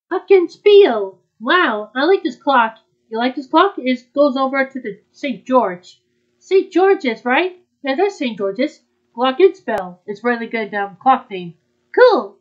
Glockenspiel. Wow, I like this clock. You like this clock? It goes over to the St. George. St. George's, right? Yeah, that's St. George's. Glockenspiel. It's really good clock name. Cool.